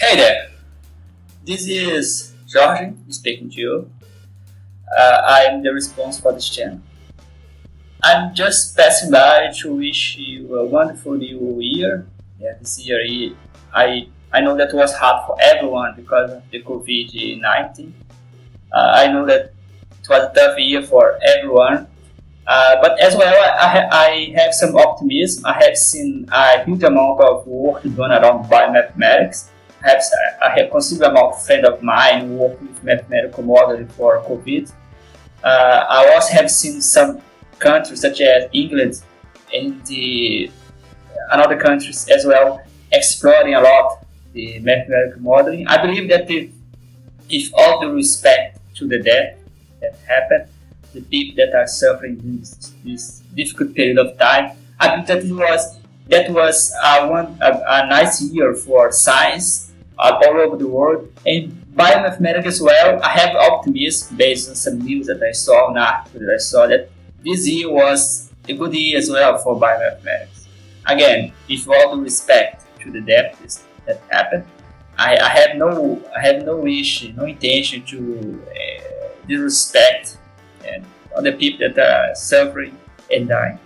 Hey there, this is Jorge speaking to you. I'm the response for this channel. I'm just passing by to wish you a wonderful new year. This year I know that was hard for everyone because of the COVID-19. I know that it was a tough year for everyone. But as well, I have some optimism. I have seen a huge amount of work done around biomathematics. I have considerable amount of friends of mine who work with mathematical modeling for COVID. I also have seen some countries such as England and other countries as well exploring a lot the mathematical modeling. I believe that if all due respect to the death that happened, the people that are suffering this difficult period of time, I believe that was a nice year for science all over the world, and biomathematics as well. I have optimism based on some news that I saw, an article that I saw, that this year was a good year as well for biomathematics. Again, with all due respect to the deaths that happened, I have no wish, no intention to disrespect and other people that are suffering and dying.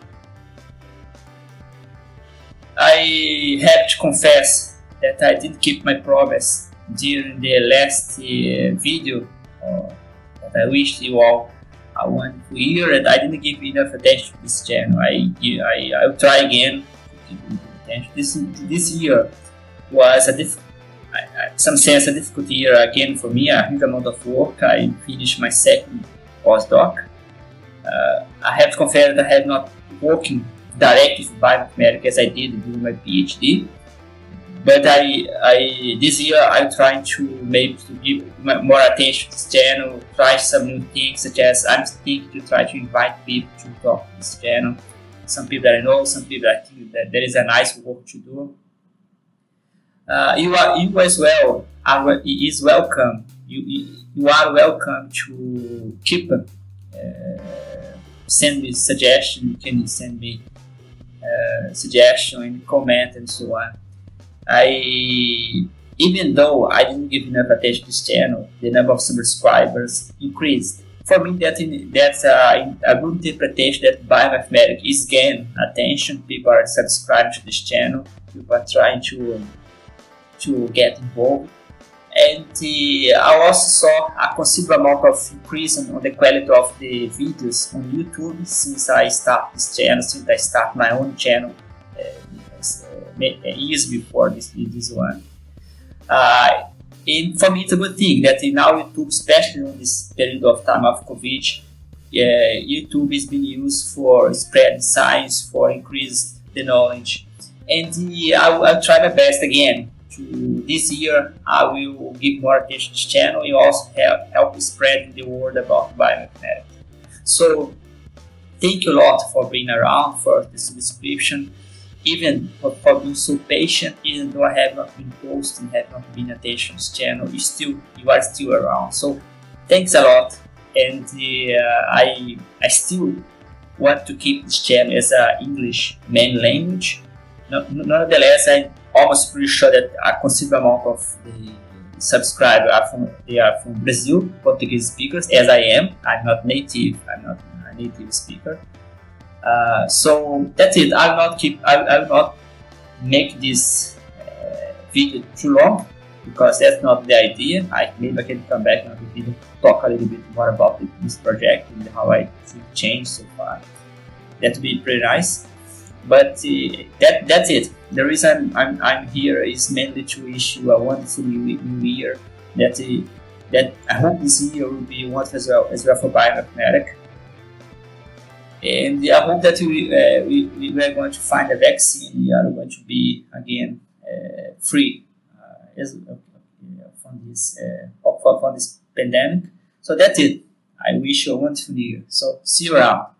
I have to confess that I didn't keep my promise during the last video that I wished you all a wonderful year, and I didn't give enough attention to this channel. I'll try again to give attention. This year was a difficult year again for me, a huge amount of work. I finished my second postdoc. I have to confess that I have not working directly with biomathematics as I did during my PhD. But this year I'm trying to maybe to give more attention to this channel, try some new things, such as I'm thinking to try to invite people to talk to this channel. Some people that I know, some people that I think that there is a nice work to do. You as well is welcome. You are welcome to keep send me suggestion. You can send me suggestion and comment and so on. Even though I didn't give enough attention to this channel, the number of subscribers increased. For me, that's a good interpretation that biomathematics is gaining attention. People are subscribing to this channel. People are trying to get involved. And I also saw a considerable amount of increase on the quality of the videos on YouTube since I started this channel, since I started my own channel. Years before this one, and for me it's a good thing that now YouTube, especially in this period of time of COVID, YouTube is being used for spreading science, for increase the knowledge, and I'll try my best again. This year I will give more attention to this channel and also help spreading the word about biomathematics. So thank you a lot for being around, for the subscription. Even for being so patient, even though I have not been posting, have not been attention to this channel, you are still around. So thanks a lot, and I still want to keep this channel as an English main language. Nonetheless, I'm almost pretty sure that a considerable amount of the subscribers are from Brazil, Portuguese speakers, as I am. I'm not native. I'm not a native speaker. So that's it. I will not make this video too long because that's not the idea. Maybe I can come back in another video, talk a little bit more about this project and how I see it change so far. That would be pretty nice. But that's it. The reason I'm here is mainly to wish you a wonderful new year. That I hope this year will be wonderful as well for biomathematics. And I hope that we are going to find a vaccine. We are going to be again free from this pandemic. So that's it. I wish you a wonderful year. So see you around.